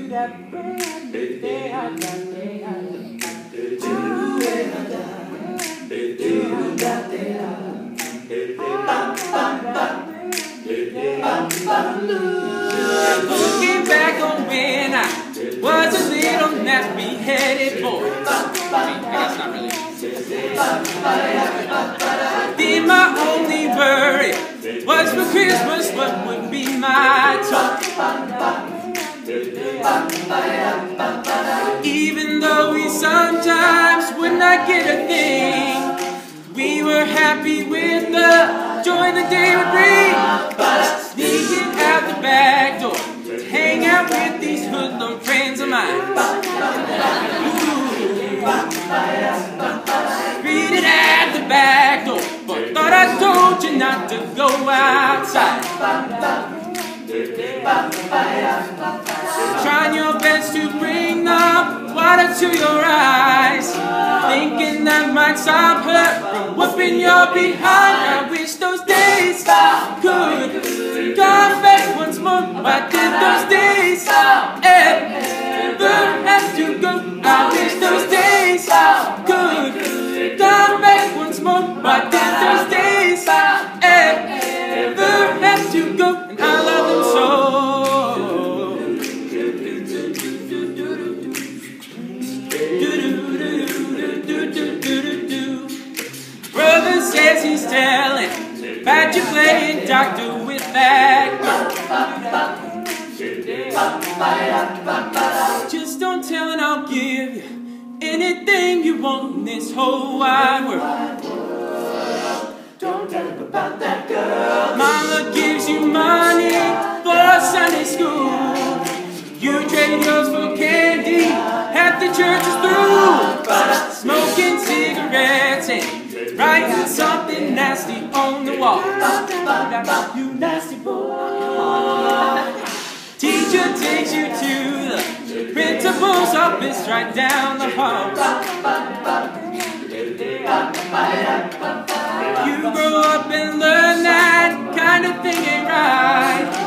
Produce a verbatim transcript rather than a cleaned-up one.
Looking back on when I was a little nappy-headed boy. I guess not really. Then my only worry was for Christmas what would be my toy. Even though we sometimes would not get a thing, we were happy with the joy the day would bring. Sneaking out the back door to hang out with these hoodlum friends of mine. Read it at the back door, but thought I told you not to go outside. Trying your best to bring the water to your eyes, thinking that might stop her from whooping your behind. I wish those days could come back once more. Why did those days ever have to go? I wish those days could come back once more. Why did those days ever have to go? And I love them so. Brother says he's telling about you playing doctor with that girl. Just don't tell and I'll give you anything you want in this whole wide world. Don't tell him about that girl. Mama gives you money for Sunday school. You trade yours for candy at the church is through. Smoking cigarettes and writing something nasty on the wall. You nasty boy. Teacher takes you to the principal's office right down the hall. You grow up and learn that kind of thing ain't right.